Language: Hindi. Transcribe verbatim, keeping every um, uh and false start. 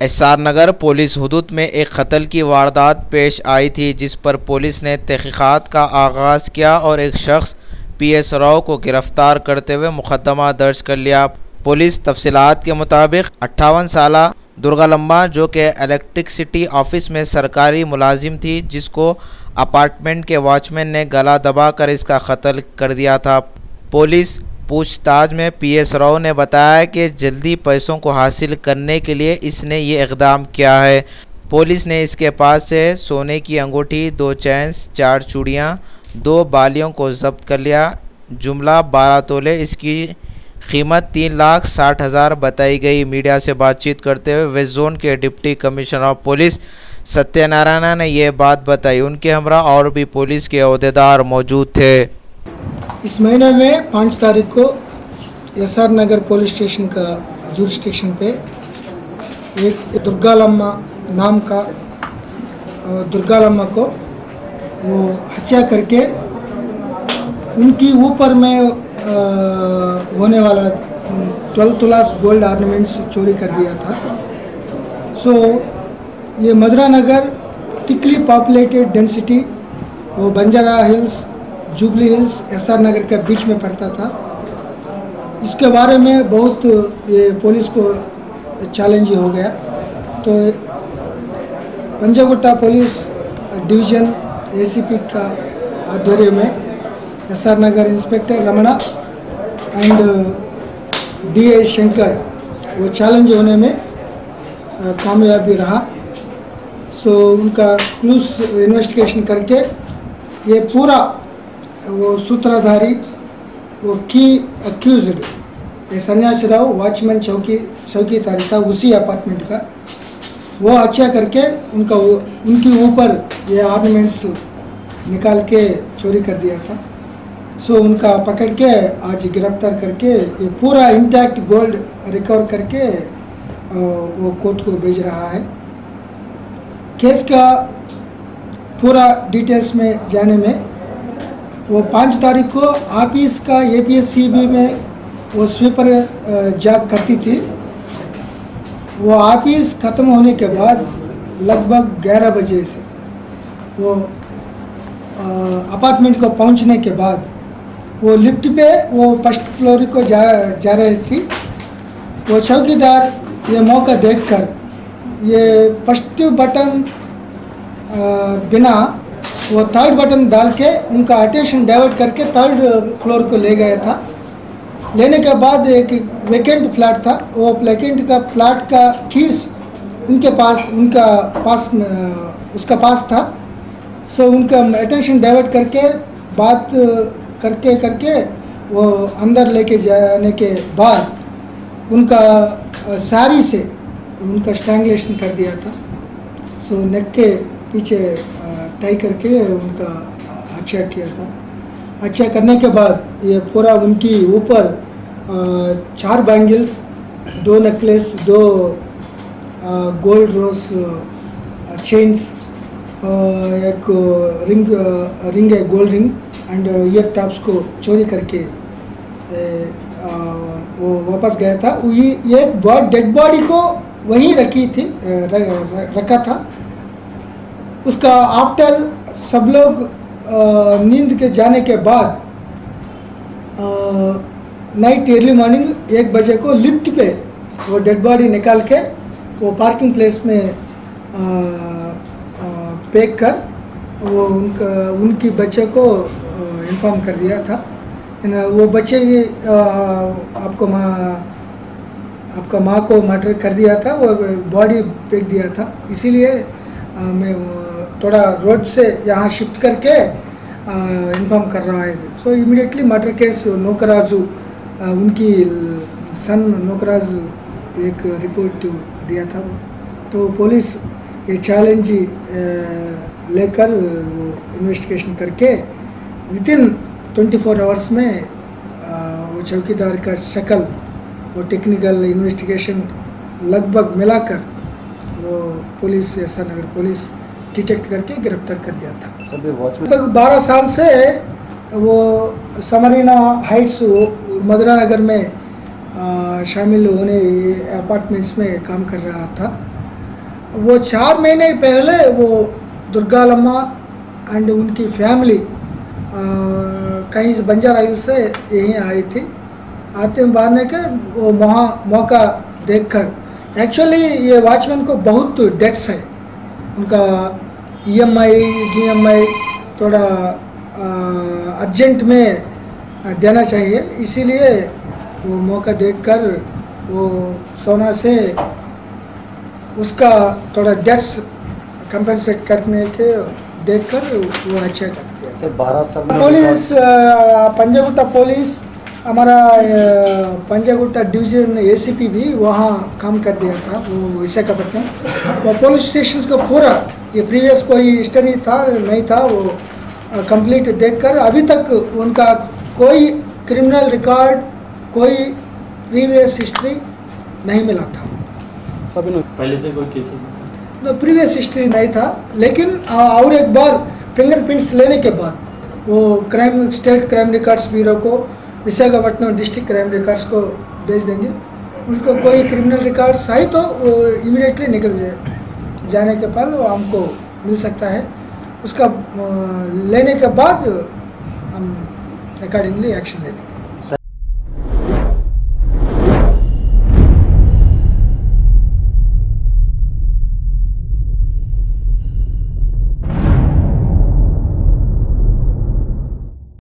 एस आर नगर पुलिस हुदूद में एक कत्ल की वारदात पेश आई थी, जिस पर पुलिस ने तहकीकात का आगाज़ किया और एक शख्स पी एस राव को गिरफ्तार करते हुए मुकदमा दर्ज कर लिया। पुलिस तफसीलात के मुताबिक अट्ठावन साला दुर्गालम्मा, जो कि इलेक्ट्रिसिटी ऑफिस में सरकारी मुलाजिम थी, जिसको अपार्टमेंट के वॉचमैन ने गला दबाकर इसका कत्ल कर दिया था। पुलिस पूछताछ में पी एस राव ने बताया कि जल्दी पैसों को हासिल करने के लिए इसने ये इक़दाम किया है। पुलिस ने इसके पास से सोने की अंगूठी, दो चैन्स, चार चूड़ियाँ, दो बालियों को जब्त कर लिया। जुमला बारह तोले, इसकी कीमत तीन लाख साठ हज़ार बताई गई। मीडिया से बातचीत करते हुए वेस्ट जोन के deputy commissioner of police Satyanarayana ने यह बात बताई। उनके हमरा और भी पुलिस के अहदेदार मौजूद थे। इस महीने में पाँच तारीख को S R Nagar police station का जुरिस्डिक्शन पे एक दुर्गालम्मा नाम का दुर्गालम्मा को वो हत्या करके उनकी ऊपर में आ, होने वाला ट्वेल्व तुलास गोल्ड ऑर्नामेंट्स चोरी कर दिया था। सो ये मधुरानगर थिकली पॉपुलेटेड डेंसिटी, वो Banjara Hills, Jubilee Hills, S R Nagar के बीच में पड़ता था। इसके बारे में बहुत ये पुलिस को चैलेंज हो गया। तो Panjagutta police division A C P का आध्वर्य में S R Nagar inspector Ramana and D N Shankar वो चैलेंज होने में कामयाबी रहा। सो उनका क्लूज इन्वेस्टिगेशन करके ये पूरा वो सूत्रधारी, वो की अक्यूज्ड ये सन्यासी राव वॉचमैन चौकी चौकीदार था उसी अपार्टमेंट का, वो हत्या करके उनका उनके ऊपर ये ऑर्नामेंट्स निकाल के चोरी कर दिया था। सो उनका पकड़ के आज गिरफ्तार करके ये पूरा इंटैक्ट गोल्ड रिकवर करके वो कोर्ट को भेज रहा है। केस का पूरा डिटेल्स में जाने में वो पाँच तारीख को ऑफिस का A P S C B में वो स्वीपर जॉब करती थी। वो ऑफिस ख़त्म होने के बाद लगभग ग्यारह बजे से वो अपार्टमेंट को पहुंचने के बाद वो लिफ्ट पे वो फर्स्ट फ्लोर को जा जा रही थी। वो चौकीदार ये मौका देखकर ये फर्स्ट बटन बिना वो थर्ड बटन डाल के उनका अटेंशन डाइवर्ट करके थर्ड फ्लोर को ले गया था। लेने के बाद एक वेकेंट फ्लैट था, वो वेकेंट का फ्लैट का कीस उनके पास उनका पास उसका पास था। सो उनका अटेंशन डाइवर्ट करके बात करके करके वो अंदर लेके जाने के बाद उनका साड़ी से उनका स्ट्रैंगुलेशन कर दिया था। सो नेक के पीछे टाई करके उनका हत्या किया था। हत्या करने के बाद ये पूरा उनकी ऊपर चार बैंगल्स, दो नेकलेस, दो गोल्ड रोज चेन्स, एक रिंग रिंग है gold ring and ear tops को चोरी करके वो वापस गया था। ये एक डेड बॉडी को वहीं रखी थी रखा था। उसका आफ्टर सब लोग नींद के जाने के बाद नाइट अर्ली मॉर्निंग एक बजे को लिफ्ट पे वो डेड बॉडी निकाल के वो पार्किंग प्लेस में आ, आ, पैक कर वो उनका उनकी बच्चे को इन्फॉर्म कर दिया था। वो बच्चे आपको माँ आपका माँ को मर्डर कर दिया था, वो बॉडी फेंक दिया था। इसीलिए मैं थोड़ा रोड से यहाँ शिफ्ट करके इन्फॉर्म कर रहा है। So immediately murder case Nookaraju उनकी सन नूकराजू एक रिपोर्ट दिया था वो। तो पुलिस ये चैलेंज लेकर इन्वेस्टिगेशन करके within twenty four hours में वो चौकीदार का शक्ल वो टेक्निकल इन्वेस्टिगेशन लगभग मिलाकर वो police S R Nagar police detect करके गिरफ्तार कर दिया था। लगभग बारह साल से वो समरीना हाइट्स मधुरानगर में शामिल होने अपार्टमेंट्स में काम कर रहा था। वो चार महीने पहले वो दुर्गालम्मा एंड उनकी फैमिली कहीं से बंजारा हिल्स से यहीं आई थी। आते बाद में के वो वहाँ मौका देखकर एक्चुअली ये वॉचमैन को बहुत डेट्स है, उनका ईएमआई डीएमआई थोड़ा अर्जेंट में देना चाहिए, इसीलिए वो मौका देखकर वो सोना से उसका थोड़ा डेट्स कंपनसेट करने के देखकर वो अच्छा करते हैं। सर बारह साल पुलिस पंजागुट्टा पुलिस हमारा पंजागुट्टा डिवीजन एसीपी भी वहाँ काम कर दिया था, वो विशाखापट्टनम। वो पुलिस स्टेशन को पूरा ये प्रीवियस कोई हिस्ट्री था नहीं था, वो कंप्लीट देखकर अभी तक उनका कोई क्रिमिनल रिकॉर्ड कोई प्रीवियस हिस्ट्री नहीं मिला था। पहले से कोई केसेस no, प्रीवियस हिस्ट्री नहीं था, लेकिन और एक बार फिंगरप्रिंट्स लेने के बाद वो crime state crime records bureau को विशाखापट्टनम डिस्ट्रिक्ट क्राइम रिकॉर्ड्स को भेज देंगे। उनको कोई क्रिमिनल रिकॉर्ड्स आई तो इमीडिएटली निकल जाए जाने के बाद वो हमको मिल सकता है, उसका लेने के बाद हम अकॉर्डिंगली एक्शन ले लेंगे।